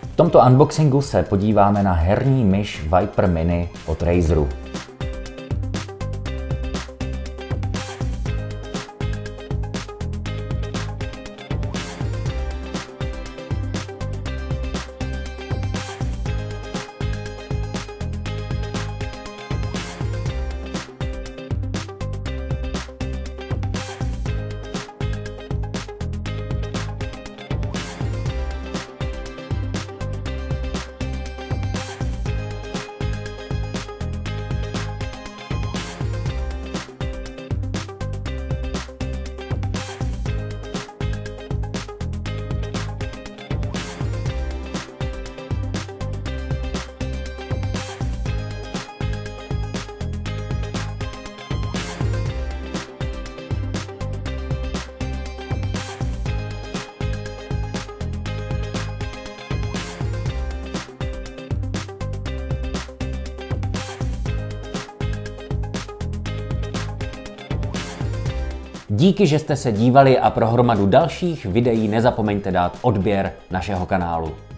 V tomto unboxingu se podíváme na herní myš Viper Mini od Razeru. Díky, že jste se dívali a pro hromadu dalších videí nezapomeňte dát odběr našeho kanálu.